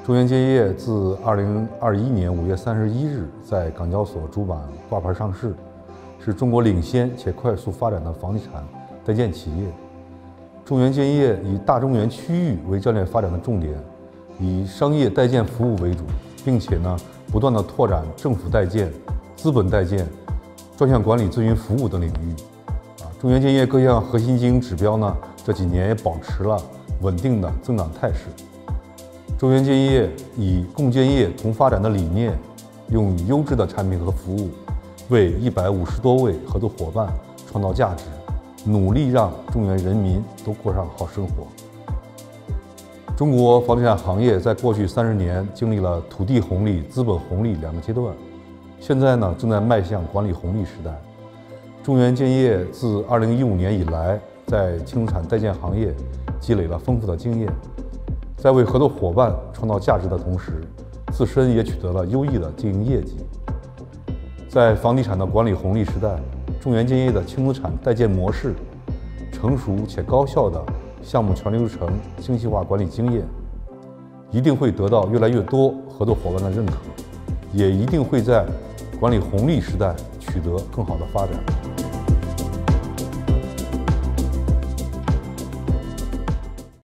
中原建业自2021年5月31日在港交所主板挂牌上市，是中国领先且快速发展的房地产代建企业。中原建业以大中原区域为战略发展的重点，以商业代建服务为主，并且不断地拓展政府代建、资本代建、专项管理咨询服务等领域。中原建业各项核心经营指标这几年也保持了稳定的增长态势。中原建业以共建业同发展的理念，用优质的产品和服务，为150多位合作伙伴创造价值，努力让中原人民都过上好生活。中国房地产行业在过去30年经历了土地红利、资本红利两个阶段，现在正在迈向管理红利时代。中原建业自2015年以来，在轻资产代建行业积累了丰富的经验，在为合作伙伴创造价值的同时，自身也取得了优异的经营业绩。在房地产的管理红利时代，中原建业的轻资产代建模式、成熟且高效的项目全流程精细化管理经验，一定会得到越来越多合作伙伴的认可，也一定会在管理红利时代取得更好的发展。